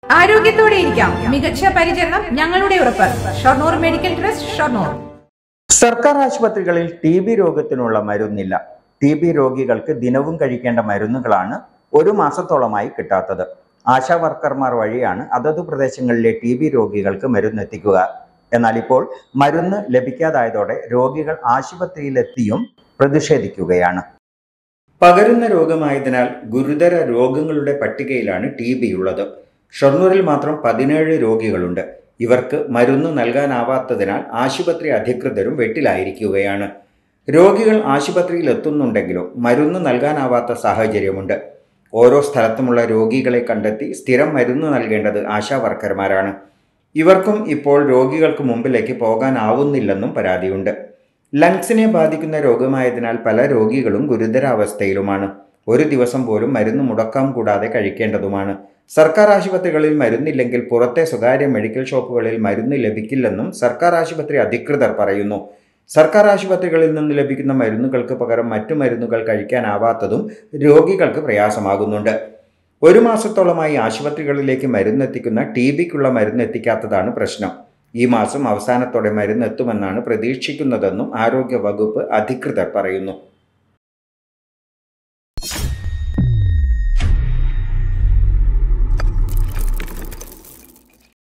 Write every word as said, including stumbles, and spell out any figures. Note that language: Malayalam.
ആരോഗ്യത്തോടെ ഇരിക്കാം. മികച്ച പരിചരണം ഞങ്ങളുടെ ഉറപ്പ്. Shoranur medical trust, Shoranur. സർക്കാർ ആശുപത്രികളിൽ ടി ബി രോഗത്തിനുള്ള മരുന്നില്ല. ടി ബി രോഗികൾക്ക് ദിനവും കഴിക്കേണ്ട മരുന്നുകളാണ് ഒരു മാസത്തോളമായി കിട്ടാത്തത്. ആശാ വർക്കർമാർ വഴിയാണ് അതത് പ്രദേശങ്ങളിലെ ടി ബി രോഗികൾക്ക് മരുന്നെത്തിക്കുക. എന്നാൽ ഇപ്പോൾ മരുന്ന് ലഭിക്കാതായതോടെ രോഗികൾ ആശുപത്രിയിലെത്തിയും പ്രതിഷേധിക്കുകയാണ്. പകരുന്ന രോഗമായതിനാൽ ഗുരുതര രോഗങ്ങളുടെ പട്ടികയിലാണ് ടി ബി ഉള്ളത്. ഷൊർണൂരിൽ മാത്രം പതിനേഴ് രോഗികളുണ്ട്. ഇവർക്ക് മരുന്ന് നൽകാനാവാത്തതിനാൽ ആശുപത്രി അധികൃതരും വെട്ടിലായിരിക്കുകയാണ്. രോഗികൾ ആശുപത്രിയിൽ എത്തുന്നുണ്ടെങ്കിലും മരുന്ന് നൽകാനാവാത്ത സാഹചര്യമുണ്ട്. ഓരോ സ്ഥലത്തുമുള്ള രോഗികളെ കണ്ടെത്തി സ്ഥിരം മരുന്ന് നൽകേണ്ടത് ആശാ വർക്കർമാരാണ്. ഇവർക്കും ഇപ്പോൾ രോഗികൾക്ക് മുമ്പിലേക്ക് പോകാനാവുന്നില്ലെന്നും പരാതിയുണ്ട്. ലങ്സിനെ ബാധിക്കുന്ന രോഗമായതിനാൽ പല രോഗികളും ഗുരുതരാവസ്ഥയിലുമാണ്. ഒരു ദിവസം പോലും മരുന്ന് മുടക്കം കൂടാതെ കഴിക്കേണ്ടതുമാണ്. സർക്കാർ ആശുപത്രികളിൽ മരുന്നില്ലെങ്കിൽ പുറത്തെ സ്വകാര്യ മെഡിക്കൽ ഷോപ്പുകളിൽ മരുന്ന് ലഭിക്കില്ലെന്നും സർക്കാർ ആശുപത്രി അധികൃതർ പറയുന്നു. സർക്കാർ ആശുപത്രികളിൽ നിന്ന് ലഭിക്കുന്ന മരുന്നുകൾക്ക് പകരം മറ്റു മരുന്നുകൾ കഴിക്കാനാവാത്തതും രോഗികൾക്ക് പ്രയാസമാകുന്നുണ്ട്. ഒരു മാസത്തോളമായി ആശുപത്രികളിലേക്ക് മരുന്നെത്തിക്കുന്ന ടി ബിക്കുള്ള മരുന്നെത്തിക്കാത്തതാണ് പ്രശ്നം. ഈ മാസം അവസാനത്തോടെ മരുന്നെത്തുമെന്നാണ് പ്രതീക്ഷിക്കുന്നതെന്നും ആരോഗ്യ വകുപ്പ് അധികൃതർ പറയുന്നു.